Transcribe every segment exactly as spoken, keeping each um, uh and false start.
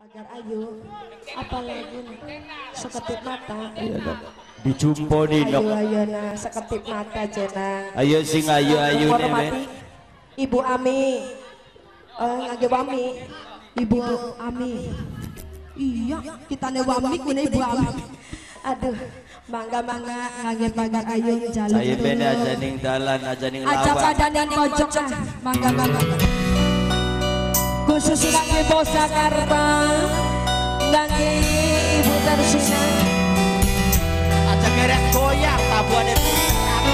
Pagar ayu, apalagi seketip mata. Dijumpo di Ayo ayo nah seketip mata jenang. Ayo sing ayu ayu Hormati Ibu Ami, eh ngage Wami, Ibu Ami. Iya, kita ne Wami kuna Ibu Ami. Aduh, mangga mangga ngage pagar ayu jalan. Saya beda aja ning dalan aja ning lawan. Ajak padanan pojok ah, mangga mangga. Khusus ngage Bos Jakarta, ngage Ibu Tersina. Aja geret goyang tabuane pisan.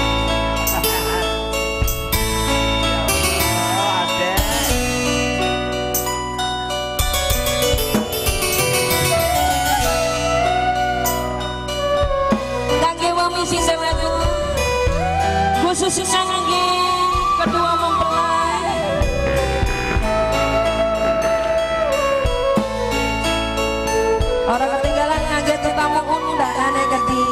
Khusus ngangge kedua mempelai orang ketinggalan ngangge tetamu undangan yang gede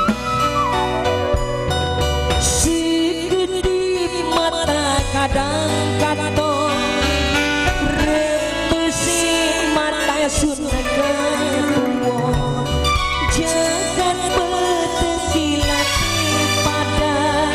si gede mata kadang kadang retusi mata sunega jangan bertekilat pada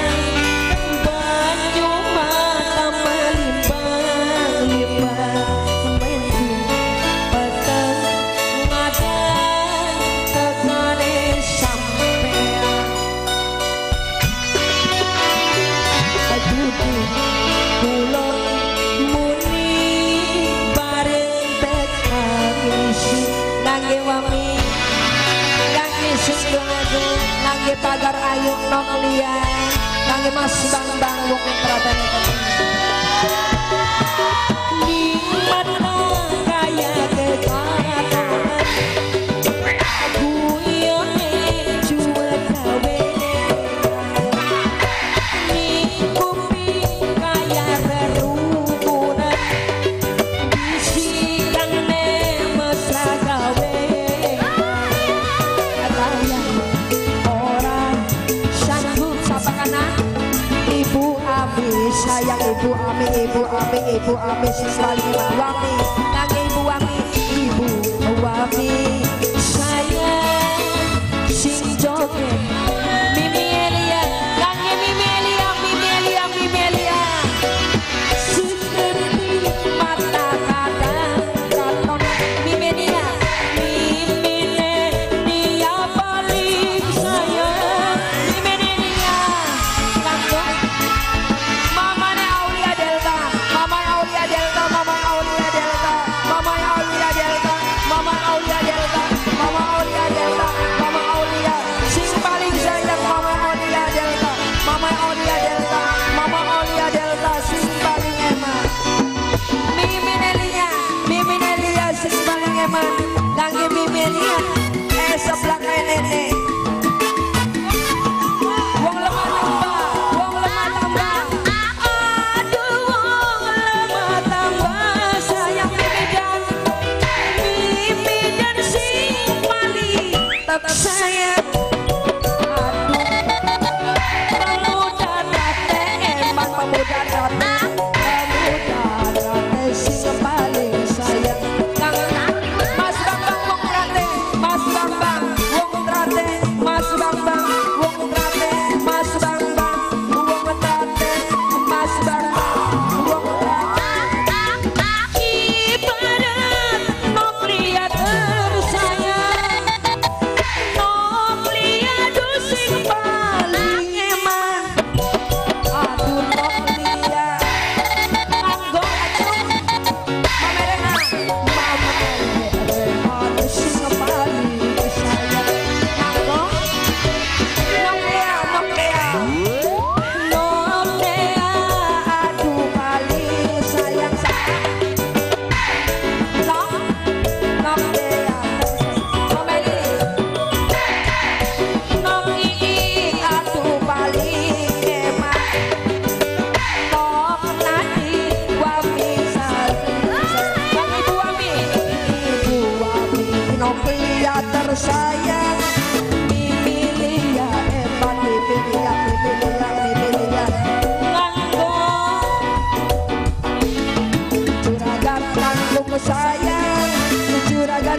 nangge pagar ayu nom lia nangge mas bang bang wong praban di mana kaya kekatan aku yang cuma gawe di bumi kaya rerumunan bisikan ne mesra gawe sayang Ibu Ami, Ibu Ami, Ibu Ami siswali Wami, nang Ibu Ami, Ibu Wami, sayang sing joget, Mimi Elia, nang Mimi Elia, Mimi Elia, Mimi Elia, seperti mata kadang katon, Mimi Elia, Mimi Elia paling sayang, Mimi Elia, kanggo sebelah nenek wong lemah tambah wong lemah tambah aduh wong lemah tambah sayang Mimi dan Mimi dan si Mali tak sayang aduh pemuda rate emang pemuda rate pemuda rate si paling sayang Mas Bambang wong rate Mas Bambang wong rate Mas Bambang wong rate Mas Bambang wong rate Mas Bambang wong rate ibarat noplia tersayang noplia sing paling eman aduh noplia anggo acung mamerena mamerena sing paling sayang anggo noplia noplia noplia aduh paling sayang nop noplia nomeli nopi aduh paling eman nop nadi wami sayang Ibu Wami Ibu Wami noplia tersayang Mimi Lia eman Mimi Lia Mimi Lia Mimi Lia nganggo juragan nanggung sayang juragan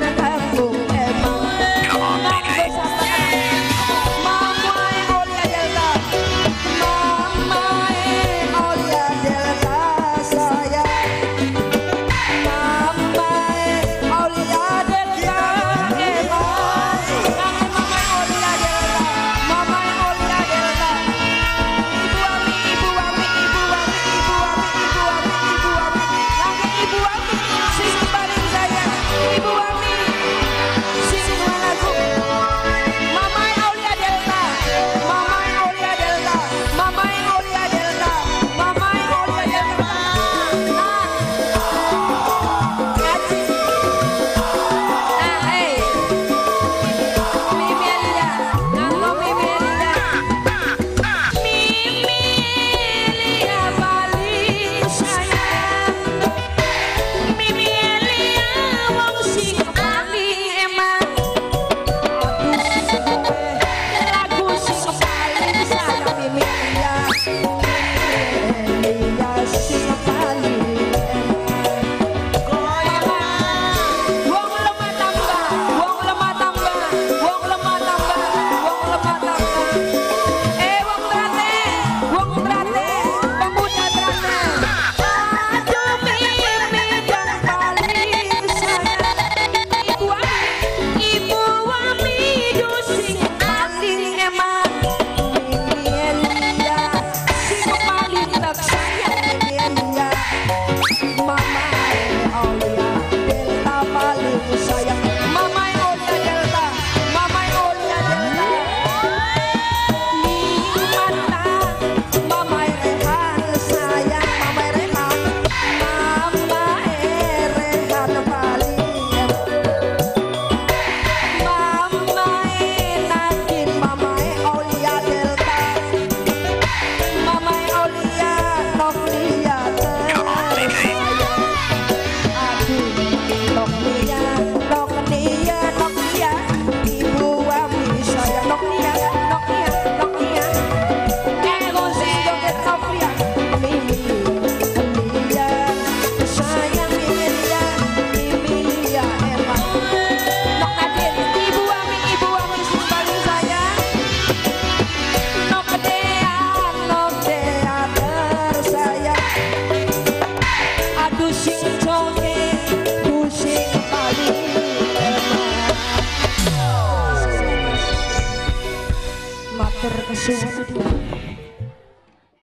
matur kesuwun.